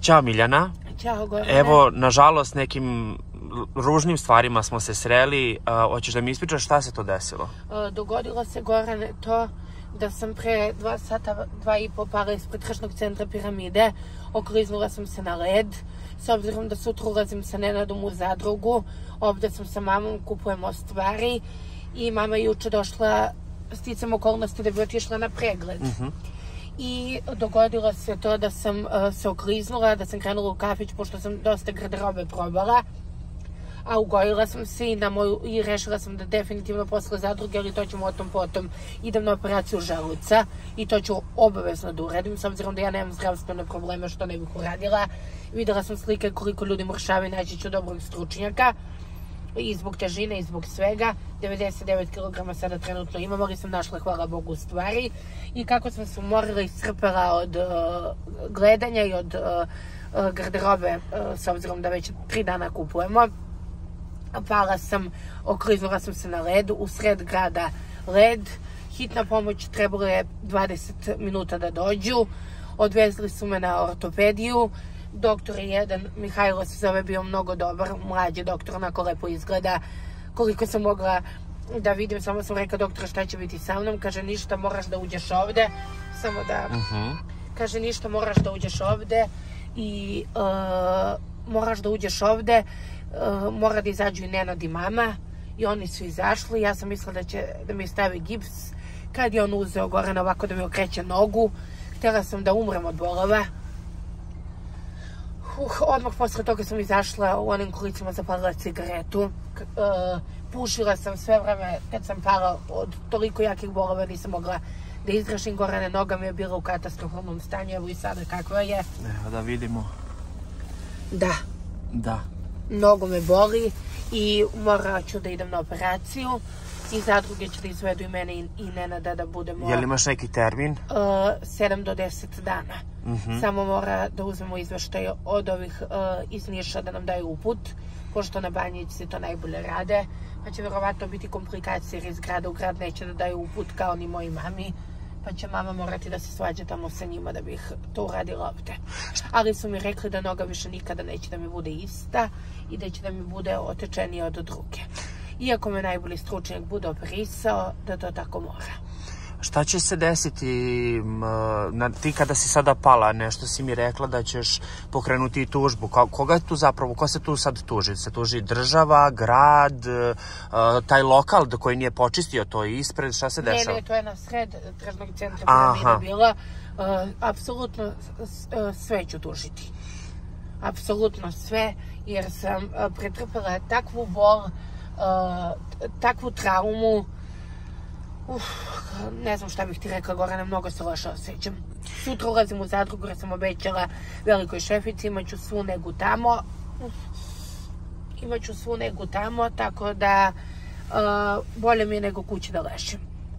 Ćao Miljana. Ćao Gorane. Evo, nažalost, nekim ružnim stvarima smo se sreli. Hoćeš da mi ispričaš šta se to desilo? Dogodilo se, Gorane, to da sam pre 2 sata, 2,5 pala ispred tržnog centra Piramide. Okliznula sam se na led. S obzirom da sutra ulazim sa Nenadom u zadrugu, ovde sam sa mamom, kupujemo stvari i mama je juče došla sticam okolnosti da bi otišla na pregled. I dogodilo se to da sam se okliznula, da sam krenula u kafić, pošto sam dosta garderobe probala, a ugojila sam se i rešila sam da definitivno posle zadruge, ali to ćemo o tom potom, idem na operaciju želuca i to ću obavezno da uradim, s obzirom da ja nemam zdravstvene probleme, što ne bih uradila. Videla sam slike koliko ljudi mršave, naći ću dobrog stručnjaka i zbog težine i zbog svega. 99 kg sada trenutno imam, ali sam našla, hvala Bogu, stvari. I kako sam se umorila i iscrpela od gledanja i od garderobe, s obzirom da već 3 dana kupujemo, pala sam, okliznula sam se na ledu, u sred grada led, hitna pomoć, trebalo je 20 minuta da dođu, odvezli su me na ortopediju. Doktor je jedan, Mihajlo se zove, bio mnogo dobar, mlađi doktor, onako lepo izgleda, koliko sam mogla da vidim, samo sam rekla, doktora, šta će biti sa mnom? Kaže, ništa, moraš da uđeš ovde, samo da, kaže, ništa, moraš da uđeš ovde i moraš da uđeš ovde, mora da izađu i Nenad i mama, i oni su izašli. Ja sam mislila da će da mi stavi gips, kad je on uzeo Gorana ovako da mi okreće nogu, htjela sam da umrem od bolova. Odmah posle toga sam izašla, u onim kolicima zapalila cigaretu, pušila sam sve vreme, kad sam pala od toliko jakih bolova nisam mogla da izdržim. Gorane, noga mi je bila u katastrofalnom stanju, evo i sada kakva je. Evo da vidimo. Da. Mnogo me boli i morat ću da idem na operaciju i zadruge će da izvedu i mene i Nenada da budemo... Jel imaš neki termin? 7 do 10 dana. Samo mora da uzmemo izveštaj od ovih iz Niša da nam daju uput, pošto na Banjici to najbolje rade, pa će verovatno biti komplikacije jer iz grada u grad neće da daju uput kao ni moji mami, pa će mama morati da se svađa tamo sa njima da bih to uradila ovde. Ali su mi rekli da noga više nikada neće da mi bude ista i da će da mi bude otečenija od druge. Iako me najbolji stručnjak bude operisao, da to tako mora. Šta će se desiti ti kada si sada pala? Nešto si mi rekla da ćeš pokrenuti tužbu. Koga je tu zapravo, ko se tu sad tuži? Se tuži država, grad, taj lokal koji nije počistio to ispred? Šta se dešava? Ne, to je na sred tržnog centra Piramida bila. Apsolutno sve ću tužiti. Apsolutno sve, jer sam pretrpela takvu bol, takvu traumu. Ne znam šta bih ti rekla, Gorane, mnogo se loše osjećam. Sutra ulazim u zadrugu jer sam obećala velikoj šefici, imaću svu negu tamo, tako da bolje mi je nego kući da ležim.